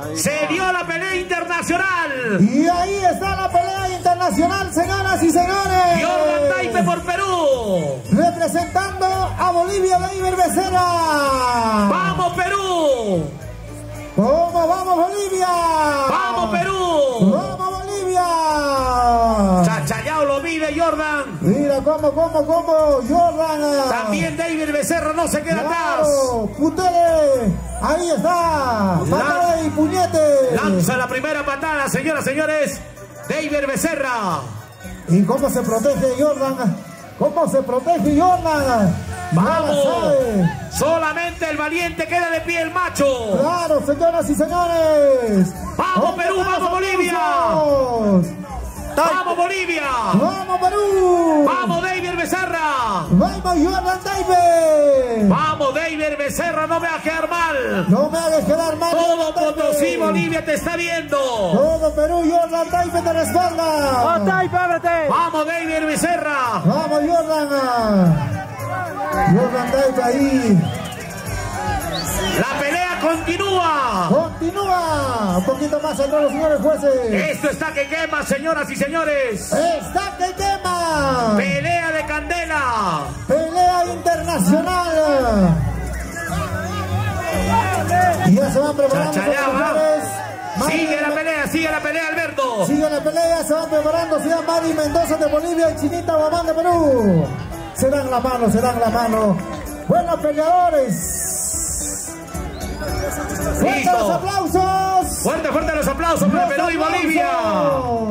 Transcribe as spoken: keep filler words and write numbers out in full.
Se dio la pelea internacional. Y ahí está la pelea internacional, señoras y señores. Jordan Taipe por Perú. Representando a Bolivia, David Becerra. ¡Vamos, Perú! ¿Cómo vamos, Bolivia? ¡Vamos, Perú! ¡Vamos, Bolivia! Chachayao lo vive, Jordan. Mira cómo, cómo, cómo, Jordan. También David Becerra no se queda claro, atrás. Putele, ahí está. Patada y puñete. Lanza la primera patada, señoras y señores. David Becerra. ¿Y cómo se protege Jordan? ¿Cómo se protege Jordan? Vamos. Solamente el valiente queda de pie, el macho. Claro, señoras y señores. Vamos, Perú, vamos, Bolivia. ¡Vamos, Bolivia! ¡Vamos, Perú! ¡Vamos, David Becerra! ¡Vamos, Jordan Taipe! ¡Vamos, David Becerra! ¡No me hagas quedar mal! ¡No me hagas quedar mal! Todo Potosí, Bolivia te está viendo. Todo Perú, Jordan Taipe te respalda. ¡Oh, Taipe, ábrete! ¡Vamos, David Becerra! ¡Vamos, Jordan! Jordan Taipe ahí. La pelea continúa. Continúa. Un poquito más entre los señores jueces. Esto está que quema, señoras y señores. Está que quema. Pelea de candela. Pelea internacional. Y ya se van preparando. Sigue la pelea, sigue la pelea, Alberto. Sigue la pelea, se van preparando. Se llama Mari Mendoza de Bolivia y Chinita Guamán de Perú. Se dan la mano, se dan la mano. Buenos peleadores. ¡Fuerte los aplausos! ¡Fuerte, fuerte los aplausos para Perú y Bolivia!